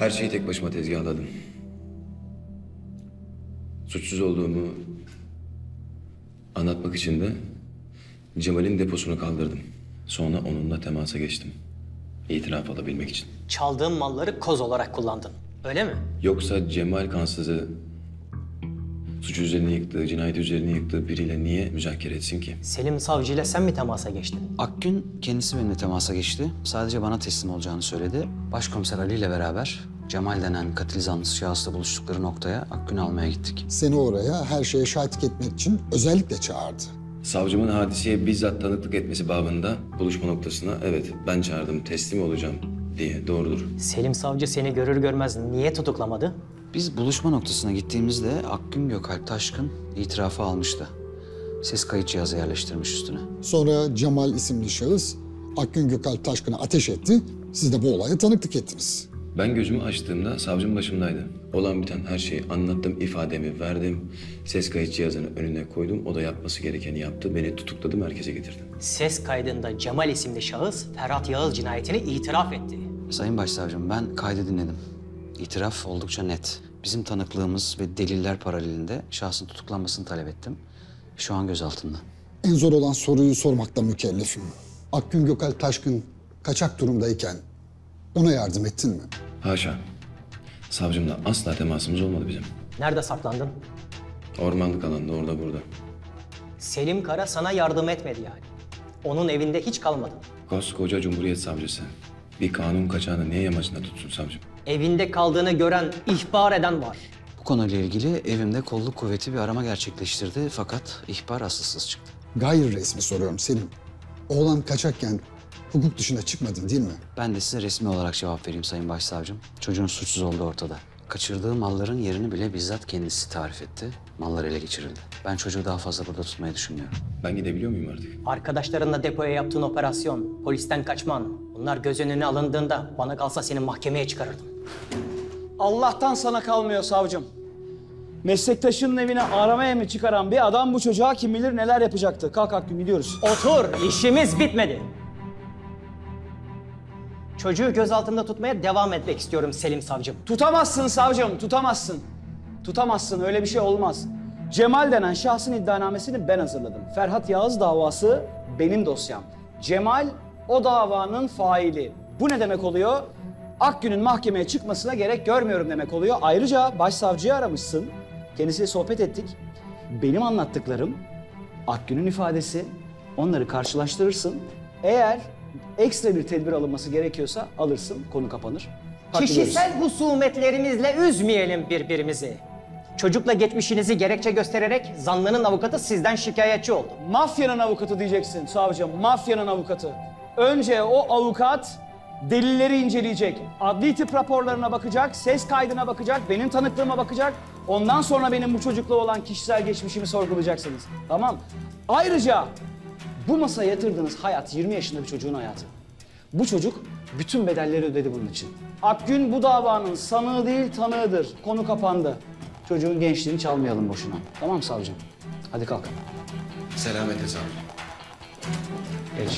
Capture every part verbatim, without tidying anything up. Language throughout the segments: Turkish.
Her şeyi tek başıma tezgahladım. Suçsuz olduğumu anlatmak için de Cemal'in deposunu kaldırdım. Sonra onunla temasa geçtim. İtiraf alabilmek için. Çaldığın malları koz olarak kullandın. Öyle mi? Yoksa Cemal kansızı suç üzerine yıktığı, cinayet üzerine yıktığı biriyle niye müzakere etsin ki? Selim savcıyla sen mi temasa geçtin? Akgün kendisi benimle temasa geçti. Sadece bana teslim olacağını söyledi. Başkomiser Ali ile beraber Cemal denen katil zanlısı şahısla buluştukları noktaya Akgün'ü almaya gittik. Seni oraya her şeye şahitlik etmek için özellikle çağırdı. Savcımın hadiseye bizzat tanıklık etmesi babında buluşma noktasına evet ben çağırdım, teslim olacağım diye. Doğrudur. Selim savcı seni görür görmez niye tutuklamadı? Biz buluşma noktasına gittiğimizde Akgün Gökalp Taşkın itirafı almıştı. Ses kayıt cihazı yerleştirmiş üstüne. Sonra Cemal isimli şahıs Akgün Gökalp Taşkın'a ateş etti. Siz de bu olaya tanıklık ettiniz. Ben gözümü açtığımda savcım başımdaydı. Olan biten her şeyi anlattım, ifademi verdim. Ses kayıt cihazını önüne koydum. O da yapması gerekeni yaptı. Beni tutukladı, merkeze getirdi. Ses kaydında Cemal isimli şahıs Ferhat Yağız cinayetini itiraf etti. Sayın Başsavcım, ben kaydı dinledim. İtiraf oldukça net. Bizim tanıklığımız ve deliller paralelinde şahsın tutuklanmasını talep ettim. Şu an gözaltında. En zor olan soruyu sormakla mükellefim. Akgün Gökalp Taşkın kaçak durumdayken ona yardım ettin mi? Haşa. Savcımla asla temasımız olmadı bizim. Nerede saklandın? Ormanlık alanda, orada burada. Selim Kara sana yardım etmedi yani. Onun evinde hiç kalmadın. Koskoca Cumhuriyet Savcısı. Bir kanun kaçağını neye yamacında tutsun savcım? Evinde kaldığını gören, ihbar eden var. Bu konuyla ilgili evimde kolluk kuvveti bir arama gerçekleştirdi fakat ihbar asılsız çıktı. Gayri resmi soruyorum Selim. Oğlan kaçakken hukuk dışına çıkmadın değil mi? Ben de size resmi olarak cevap vereyim Sayın Başsavcım. Çocuğun suçsuz olduğu ortada. Kaçırdığı malların yerini bile bizzat kendisi tarif etti. Mallar ele geçirildi. Ben çocuğu daha fazla burada tutmayı düşünmüyorum. Ben gidebiliyor muyum artık? Arkadaşlarınla depoya yaptığın operasyon, polisten kaçman, bunlar göz önüne alındığında bana kalsa seni mahkemeye çıkarırdım. Allah'tan sana kalmıyor savcım. Meslektaşının evine arama emri çıkaran bir adam bu çocuğa kim bilir neler yapacaktı. Kalk Akgün gidiyoruz. Otur, işimiz bitmedi. Çocuğu gözaltında tutmaya devam etmek istiyorum Selim savcım. Tutamazsın savcım, tutamazsın. Tutamazsın, öyle bir şey olmaz. Cemal denen şahsın iddianamesini ben hazırladım. Ferhat Yağız davası benim dosyam. Cemal o davanın faili. Bu ne demek oluyor? Akgün'ün mahkemeye çıkmasına gerek görmüyorum demek oluyor. Ayrıca başsavcıyı aramışsın. Kendisiyle sohbet ettik. Benim anlattıklarım, Akgün'ün ifadesi, onları karşılaştırırsın. Eğer ekstra bir tedbir alınması gerekiyorsa alırsın, konu kapanır. Hadi Kişisel husumetlerimizle üzmeyelim birbirimizi. Çocukla geçmişinizi gerekçe göstererek zanlının avukatı sizden şikayetçi oldu. Mafyanın avukatı diyeceksin savcım, mafyanın avukatı. Önce o avukat delilleri inceleyecek, adli tıp raporlarına bakacak, ses kaydına bakacak, benim tanıklığıma bakacak. Ondan sonra benim bu çocukla olan kişisel geçmişimi sorgulayacaksınız. Tamam. Ayrıca bu masaya yatırdığınız hayat yirmi yaşında bir çocuğun hayatı. Bu çocuk bütün bedelleri ödedi bunun için. Akgün bu davanın sanığı değil tanığıdır. Konu kapandı. Çocuğun gençliğini çalmayalım boşuna. Tamam savcım? Hadi kalk. Selametle savcım. Geç.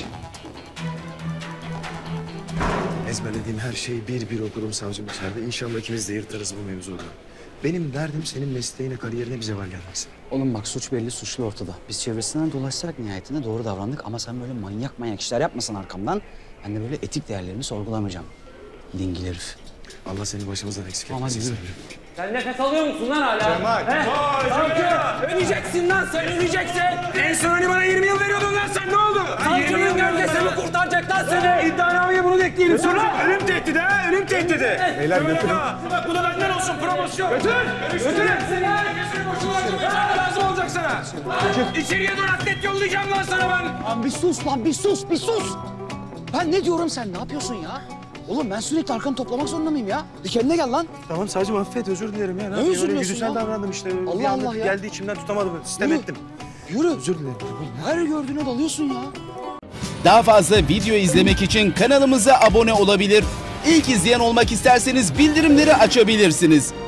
Ezberlediğim her şeyi bir bir okurum savcım içeride. İnşallah ikimiz de yırtarız bu mevzuda. Benim derdim senin mesleğine, kariyerine bir zeval gelmesin. Oğlum bak suç belli, suçlu ortada. Biz çevresinden dolaşarak nihayetinde doğru davrandık ama sen böyle manyak manyak işler yapmasan arkamdan ben de böyle etik değerlerimi sorgulamayacağım. Dingil herif. Allah seni başımızdan eksik Tamam, hadi etmesin. yürü. Sen nefes alıyor musun lan hala? Cemal! Savcı! Öleceksin lan sen, öleceksin! En son hani bana yirmi yıl veriyordun lan sen, ne oldu? Savcının gölgesi mi kurtaracak lan seni? İddianameye bunu da ekleyelim sonra. Ölüm tehdidi ha, ölüm tehdidi. Beyler götürün. Bak bu da benden olsun, promosyon. Götür! Götür! Lazım olacak sana. İçeriye dur atlet yollayacağım lan sana ben. Lan bir sus lan, bir sus, bir sus! Ben ne diyorum, sen ne yapıyorsun ya? Oğlum ben sürekli arkanı toplamak zorunda mıyım ya? Bir kendine gel lan. Tamam savcım affet, özür dilerim ya. Ne özür diliyorsun güdüsel ya? davrandım işte. Allah Bir anda Allah ya. Geldi içimden tutamadım, sistem Yürü. ettim. Yürü. Özür dilerim. Her gördüğüne dalıyorsun ya. Daha fazla video izlemek için kanalımıza abone olabilir. İlk izleyen olmak isterseniz bildirimleri açabilirsiniz.